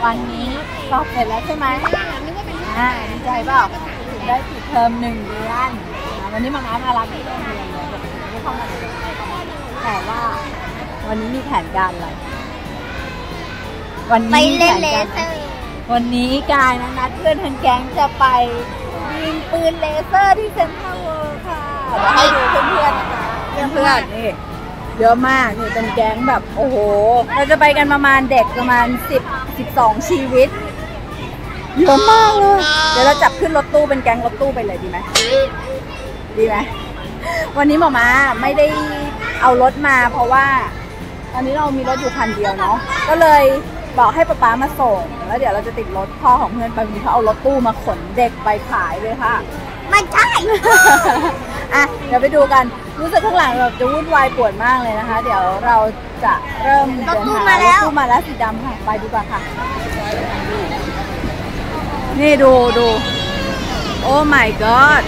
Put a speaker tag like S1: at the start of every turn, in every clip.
S1: วันนี้สอบเสร็จแล้วใช่ไหมดีใจเปล่าถึงได้ปิดเทอม1 เดือนวันนี้มารับที่โรงเรียนเลยไม่เข้ามาเลยแต่ว่าวันนี้มีแผนการอะไรวันนี้เล่นเลเซอร์วันนี้กายนัดเพื่อนทั้งแก๊งจะไปยิงปืนเลเซอร์ที่เซ็นทรัลเวิลด์ค่ะเดี๋ยวให้ดูเพื่อนๆนะคะเพื่อนๆนี่เยอะมากนี่เป็นแก๊งแบบโอ้โหเราจะไปกันประมาณเด็กประมาณ12 ชีวิตเยอะมากเลยเดี๋ยวเราจับขึ้นรถตู้เป็นแก๊งรถตู้ไปเลยดีไหมวันนี้หมอม้าไม่ได้เอารถมาเพราะว่าตอนนี้เรามีรถอยู่คันเดียวเนาะก็เลยบอกให้ป๊ามาส่งแล้วเดี๋ยวเราจะติดรถพ่อของเพื่อนไปวันนี้เขาเอารถตู้มาขนเด็กไปขายเลยค่ะไม่ใช่ อ่ะเดี๋ยวไปดูกันรู้สึกข้างหลังแบบจะวุ่นวายปวดมากเลยนะคะเดี๋ยวเราจะเริ่มเดินทางรถตู้มาแล้วสีดำค่ะไปดีกว่าค่ะนี่ดูโอ้ my god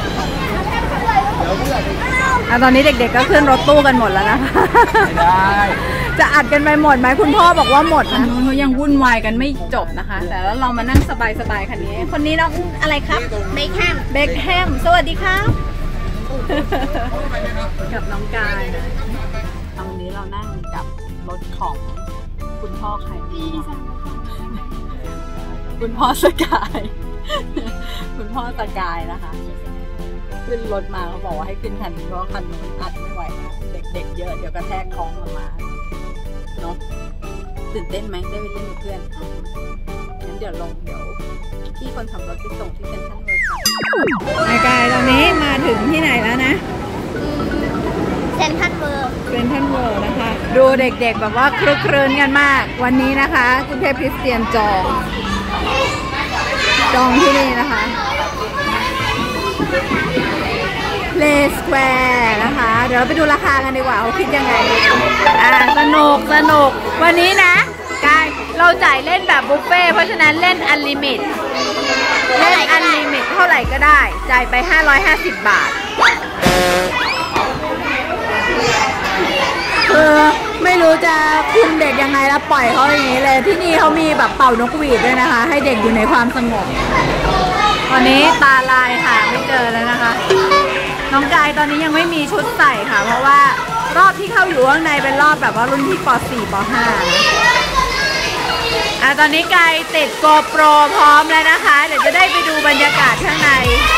S1: ตอนนี้เด็กๆก็ขึ้นรถตู้กันหมดแล้วนะคะไม่ได้จะอัดกันไปหมดไหมคุณพ่อบอกว่าหมดนะเขายังวุ่นวายกันไม่จบนะคะแต่แล้วเรามานั่งสบายๆคันนี้คนนี้น้องอะไรครับเบคแฮมสวัสดีครับกับน้องกายนะวันนี้เรานั่งกับรถของคุณพ่อใครคุณพ่อสกายคุณพ่อสกายนะคะขึ้นรถมาเขาบอกว่าให้ขึ้นคันนี้เพราะคันนู้นอัดไม่ไหวเด็กๆเยอะเดี๋ยวกระแทกท้องออกมาเนาะตื่นเต้นไหมได้ไปเล่นกับเพื่อนงั้นเดี๋ยวพี่คนขับรถไปส่งที่เซ็นทรัลเวิลด์ค่ะนายกายตอนนี้มาถึงที่ไหนแล้วนะเซ็นทรัลเวิลด์นะคะดูเด็กๆแบบว่าครึกครื้นกันมากวันนี้นะคะคุณเทพคริสเตียนจองที่นี่นะคะเลสแควร์นะคะเดี๋ยวเราไปดูราคากันดีกว่าเขาคิดยังไงสนุกวันนี้นะกายเราจ่ายเล่นแบบบุฟเฟ่เพราะฉะนั้นเล่นอันลิมิตเท่าไหร่ก็ได้จ่ายไป550 บาทไม่รู้จะคุมเด็กยังไงแล้วปล่อยเขาอย่างนี้เลยที่นี่เขามีแบบเป่านกหวีดด้วยนะคะให้เด็กอยู่ในความสงบตอนนี้ตาลายค่ะไม่เจอแล้วนะคะน้องกายตอนนี้ยังไม่มีชุดใส่ค่ะเพราะว่ารอบที่เข้าอยู่ข้างในเป็นรอบแบบว่ารุ่นที่ป .4 ป .5 ตอนนี้กายติดโกโปรพร้อมแล้วนะคะเดี๋ยวจะได้ไปดูบรรยากาศข้างใน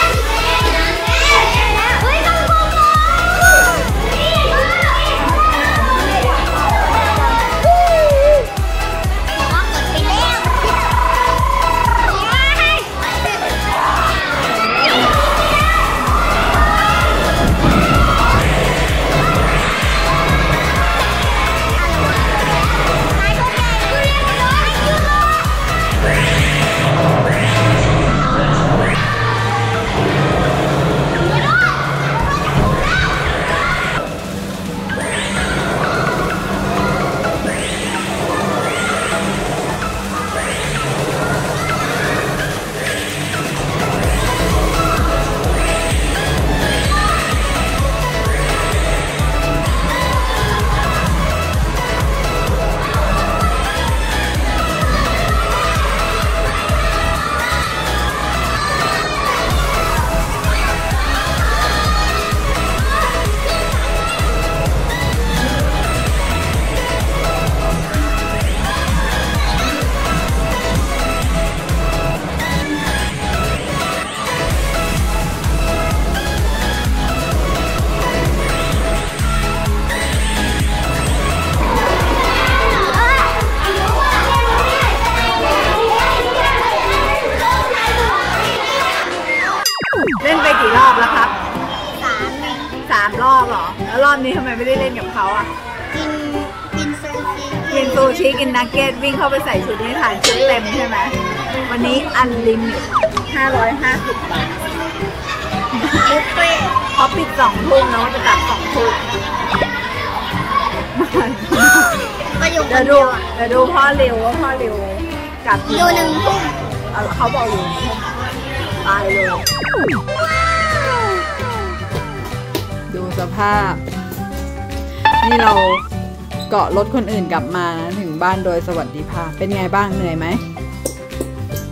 S1: เล่นไปกี่รอบแล้วครับ3 รอบเหรอแล้วรอบนี้ทำไมไม่ได้เล่นกับเขาอ่ะกินซูชิกินนักเก็ตวิ่งเข้าไปใส่ชุดนี้ถ่ายชุดเต็มใช่ไหมวันนี้อันลิมิต550 บาทบุฟเฟ่เขาปิด2 ทุ่มนะว่าจะตัด2 ทุ่มเดี๋ยวดูพ่อเร็วว่าพ่อเร็วกลับอยู่1 ทุ่มเขาบอกอยู่ตายเลยดูสภาพนี่เราเกาะรถคนอื่นกลับมานะถึงบ้านโดยสวัสดิภาพเป็นไงบ้างเหนื่อยไหม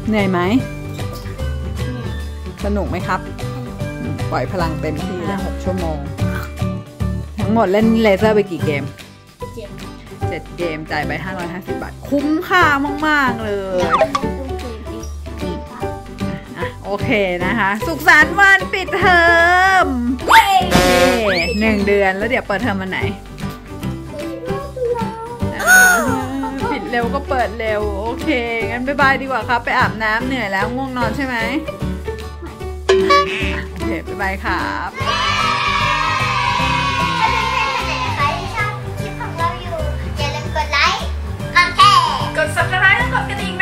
S1: เหนื่อยไหมสนุกไหมครับปล่อยพลังเต็มที่นะ6 ชั่วโมงทั้งหมดเล่นเลเซอร์ไปกี่เกม7 เกมจ่ายไป550 บาทคุ้มค่ามากๆเลยโอเคนะคะสุขสันต์วันปิดเทอม1 เดือนแล้วเดี๋ยวเปิดเทอมวันไหนปิดเร็วก็เปิดเร็วโอเคงั้นบ๊ายบายดีกว่าครับไปอาบน้ำเหนื่อยแล้วง่วงนอนใช่ไหมโอเคบ๊ายบายครับ
S2: กด subscribe และกดกระดิ่ง